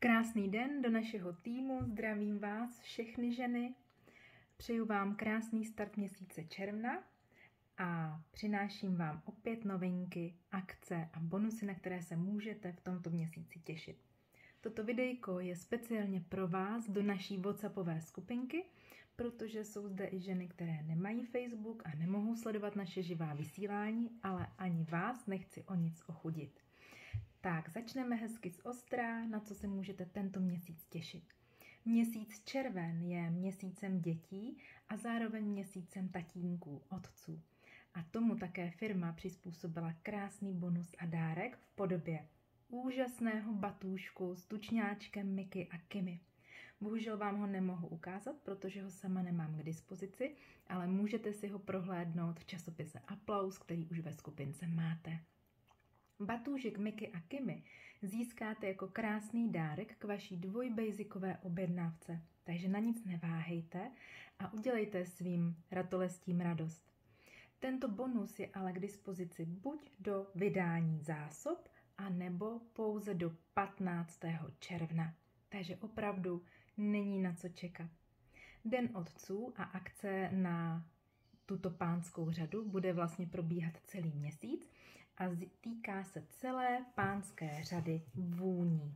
Krásný den do našeho týmu, zdravím vás všechny ženy, přeju vám krásný start měsíce června a přináším vám opět novinky, akce a bonusy, na které se můžete v tomto měsíci těšit. Toto videjko je speciálně pro vás do naší WhatsAppové skupinky, protože jsou zde i ženy, které nemají Facebook a nemohou sledovat naše živá vysílání, ale ani vás nechci o nic ochudit. Tak, začneme hezky z ostra, na co se můžete tento měsíc těšit. Měsíc červen je měsícem dětí a zároveň měsícem tatínků, otců. A tomu také firma přizpůsobila krásný bonus a dárek v podobě úžasného batůžku s tučňáčkem Miky a Kimi. Bohužel vám ho nemohu ukázat, protože ho sama nemám k dispozici, ale můžete si ho prohlédnout v časopise Aplaus, který už ve skupince máte. Batůžek Miky a Kimi získáte jako krásný dárek k vaší dvojbejzikové objednávce, takže na nic neváhejte a udělejte svým ratolestím radost. Tento bonus je ale k dispozici buď do vydání zásob, a nebo pouze do 15. června, takže opravdu není na co čekat. Den otců a akce na tuto pánskou řadu bude vlastně probíhat celý měsíc a týká se celé pánské řady vůní.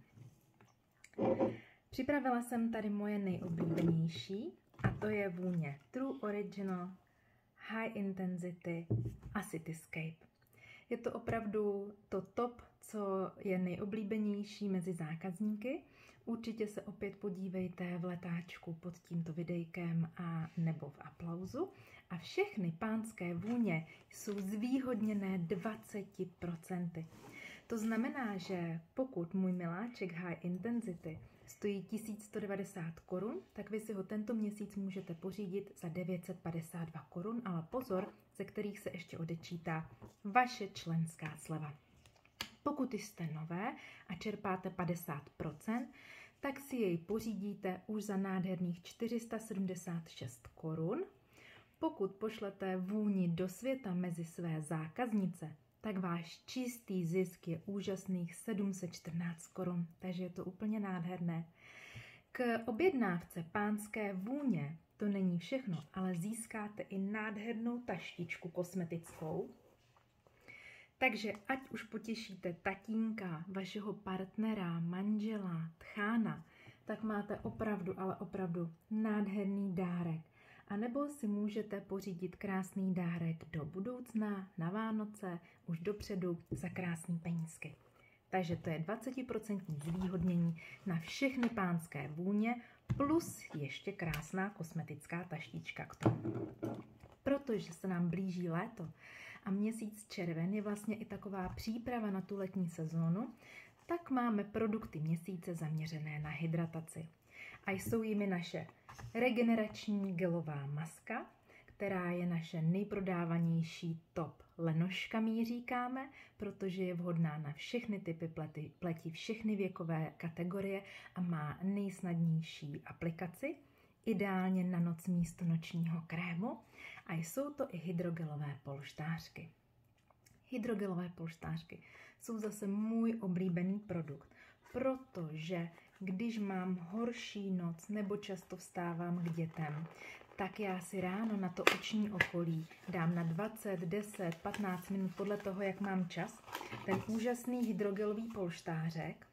Připravila jsem tady moje nejoblíbenější a to je vůně True Original High Intensity a Cityscape. Je to opravdu to top, co je nejoblíbenější mezi zákazníky. Určitě se opět podívejte v letáčku pod tímto videjkem a nebo v Aplausu. A všechny pánské vůně jsou zvýhodněné 20%. To znamená, že pokud můj miláček High Intensity stojí 1190 korun, tak vy si ho tento měsíc můžete pořídit za 952 korun, ale pozor, ze kterých se ještě odečítá vaše členská sleva. Pokud jste nové a čerpáte 50%, tak si jej pořídíte už za nádherných 476 korun. Pokud pošlete vůni do světa mezi své zákaznice, tak váš čistý zisk je úžasných 714 korun, takže je to úplně nádherné. K objednávce pánské vůně to není všechno, ale získáte i nádhernou taštičku kosmetickou. Takže ať už potěšíte tatínka, vašeho partnera, manžela, tchána, tak máte opravdu, ale opravdu nádherný dárek. A nebo si můžete pořídit krásný dárek do budoucna, na Vánoce, už dopředu za krásný penízky. Takže to je 20% zvýhodnění na všechny pánské vůně plus ještě krásná kosmetická taštička k tomu. Protože se nám blíží léto a měsíc červen je vlastně i taková příprava na tu letní sezónu, tak máme produkty měsíce zaměřené na hydrataci. A jsou jimi naše regenerační gelová maska, která je naše nejprodávanější top lenoška, my ji říkáme, protože je vhodná na všechny typy pleti, všechny věkové kategorie a má nejsnadnější aplikaci, ideálně na noc místo nočního krému, a jsou to i hydrogelové polštářky. Hydrogelové polštářky jsou zase můj oblíbený produkt, protože když mám horší noc nebo často vstávám k dětem, tak já si ráno na to oční okolí dám na 20, 10, 15 minut podle toho, jak mám čas, ten úžasný hydrogelový polštářek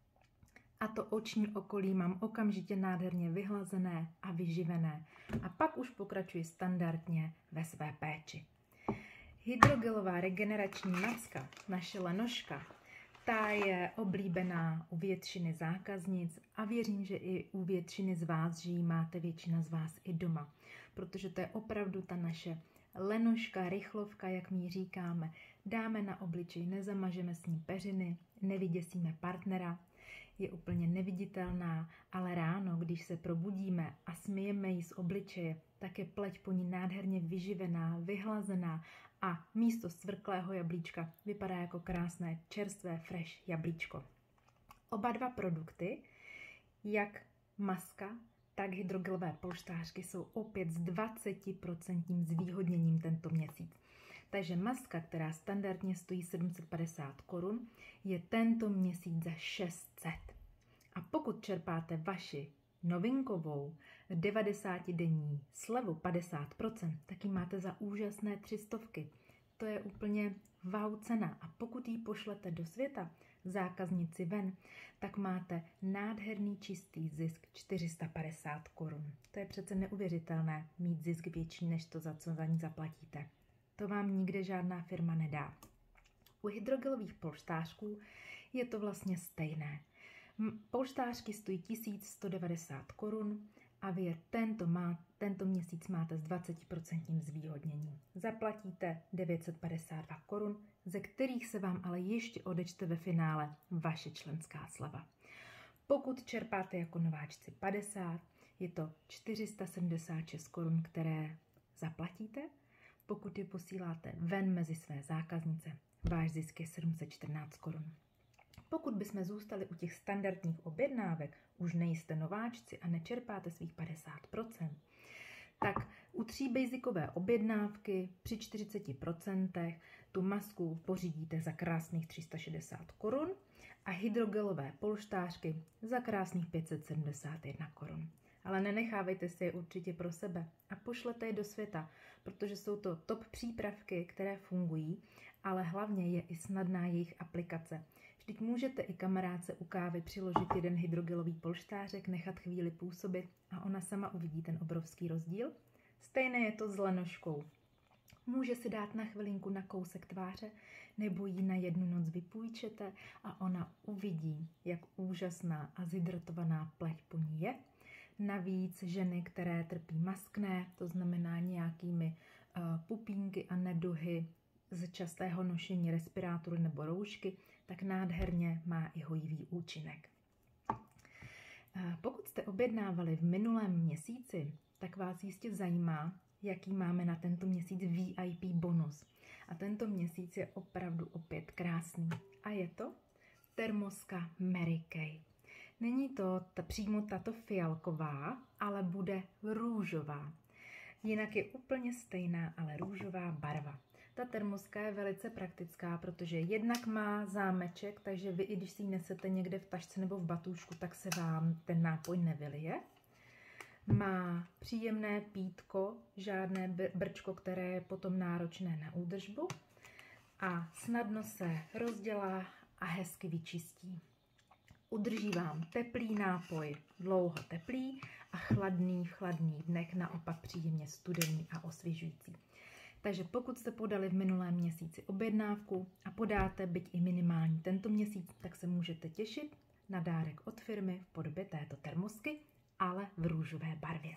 a to oční okolí mám okamžitě nádherně vyhlazené a vyživené. A pak už pokračuji standardně ve své péči. Hydrogelová regenerační maska, naše lenoška, ta je oblíbená u většiny zákaznic a věřím, že i u většiny z vás, že ji máte většina z vás i doma, protože to je opravdu ta naše lenoška, rychlovka, jak my ji říkáme. Dáme na obličej, nezamažeme s ní peřiny, nevyděsíme partnera, je úplně neviditelná, ale ráno, když se probudíme a smyjeme ji z obličeje, tak je pleť po ní nádherně vyživená, vyhlazená a místo svrklého jablíčka vypadá jako krásné čerstvé fresh jablíčko. Oba dva produkty, jak maska, tak hydrogelové polštářky, jsou opět s 20% zvýhodněním tento měsíc. Takže maska, která standardně stojí 750 korun, je tento měsíc za 600. A pokud čerpáte vaši novinkovou 90-denní slevu 50%, tak ji máte za úžasné 300. To je úplně wow cena. A pokud ji pošlete do světa, zákaznici ven, tak máte nádherný čistý zisk 450 korun. To je přece neuvěřitelné mít zisk větší než to, za co za ní zaplatíte. To vám nikde žádná firma nedá. U hydrogelových polštářků je to vlastně stejné. Polštářky stojí 1190 korun a vy je tento měsíc máte s 20% zvýhodněním. Zaplatíte 952 korun, ze kterých se vám ale ještě odečte ve finále vaše členská sleva. Pokud čerpáte jako nováčci 50, je to 476 korun, které zaplatíte. Pokud je posíláte ven mezi své zákaznice, váš zisk je 714 korun. Pokud bychom zůstali u těch standardních objednávek, už nejste nováčci a nečerpáte svých 50%, tak u 3 basicové objednávky při 40% tu masku pořídíte za krásných 360 korun a hydrogelové polštářky za krásných 571 korun. Ale nenechávejte si je určitě pro sebe a pošlete je do světa, protože jsou to top přípravky, které fungují, ale hlavně je i snadná jejich aplikace. Vždyť můžete i kamarádce u kávy přiložit jeden hydrogelový polštářek, nechat chvíli působit a ona sama uvidí ten obrovský rozdíl. Stejné je to s lenoškou. Může si dát na chvilinku na kousek tváře, nebo ji na jednu noc vypůjčete a ona uvidí, jak úžasná a zhydratovaná pleť po ní je. Navíc ženy, které trpí maskné, to znamená nějakými pupínky a neduhy z častého nošení respirátoru nebo roušky, tak nádherně má i hojivý účinek. Pokud jste objednávali v minulém měsíci, tak vás jistě zajímá, jaký máme na tento měsíc VIP bonus. A tento měsíc je opravdu opět krásný. A je to termoska Mary Kay. Není to přímo tato fialková, ale bude růžová. Jinak je úplně stejná, ale růžová barva. Ta termoska je velice praktická, protože jednak má zámeček, takže vy, i když si ji nesete někde v tašce nebo v batůžku, tak se vám ten nápoj nevylije. Má příjemné pítko, žádné brčko, které je potom náročné na údržbu. A snadno se rozdělá a hezky vyčistí. Udrží vám teplý nápoj, dlouho teplý a chladný v chladných dnech naopak příjemně studený a osvěžující. Takže pokud jste podali v minulém měsíci objednávku a podáte byť i minimální tento měsíc, tak se můžete těšit na dárek od firmy v podobě této termosky, ale v růžové barvě.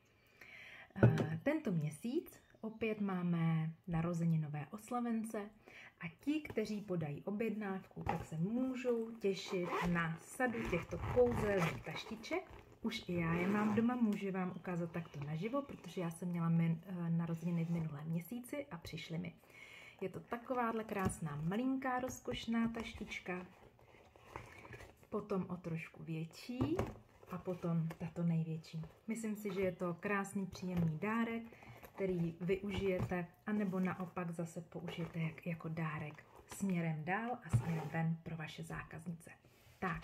Tento měsíc opět máme narozeninové oslavence a ti, kteří podají objednávku, tak se můžou těšit na sadu těchto kouzelných taštiček. Už i já je mám doma, můžu vám ukázat takto naživo, protože já jsem měla narozeniny v minulém měsíci a přišly mi. Je to takováhle krásná malinká rozkošná taštička, potom o trošku větší a potom tato největší. Myslím si, že je to krásný příjemný dárek, který využijete, anebo naopak zase použijete jako dárek směrem dál a směrem ven pro vaše zákaznice. Tak,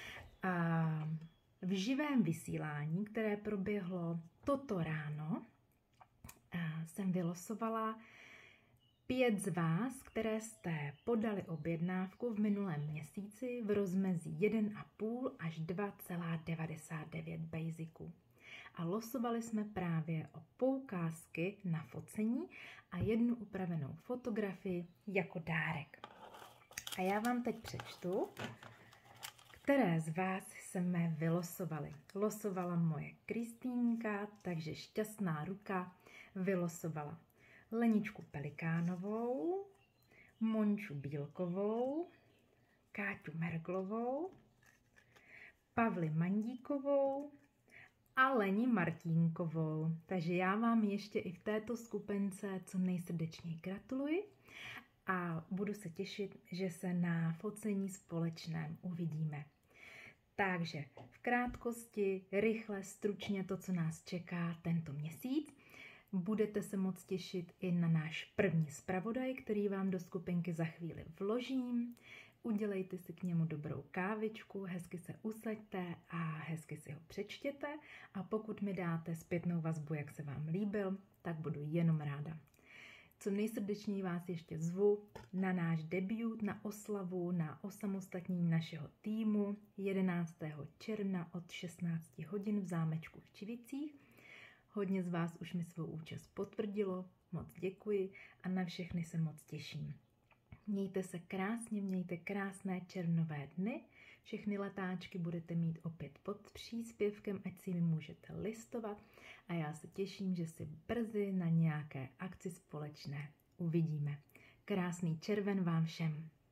v živém vysílání, které proběhlo toto ráno, jsem vylosovala 5 z vás, které jste podali objednávku v minulém měsíci v rozmezí 1,5 až 2,99 basiců. A losovali jsme právě o poukázky na focení a jednu upravenou fotografii jako dárek. A já vám teď přečtu, které z vás jsme vylosovali. Losovala moje Kristýnka, takže šťastná ruka vylosovala Leničku Pelikánovou, Monču Bílkovou, Káťu Merglovou, Pavli Mandíkovou a Leni Martínkovou. Takže já vám ještě i v této skupince co nejsrdečněji gratuluji a budu se těšit, že se na focení společném uvidíme. Takže v krátkosti, rychle, stručně to, co nás čeká tento měsíc. Budete se moc těšit i na náš první zpravodaj, který vám do skupinky za chvíli vložím. udělejte si k němu dobrou kávičku, hezky se usaďte a hezky si ho přečtěte a pokud mi dáte zpětnou vazbu, jak se vám líbil, tak budu jenom ráda. Co nejsrdečněji vás ještě zvu na náš debut, na oslavu, na osamostatnění našeho týmu 11. června od 16 hodin v zámečku v Čivicích. Hodně z vás už mi svou účast potvrdilo, moc děkuji a na všechny se moc těším. Mějte se krásně, mějte krásné červnové dny, všechny letáčky budete mít opět pod příspěvkem, ať si mi můžete listovat a já se těším, že si brzy na nějaké akci společné uvidíme. Krásný červen vám všem.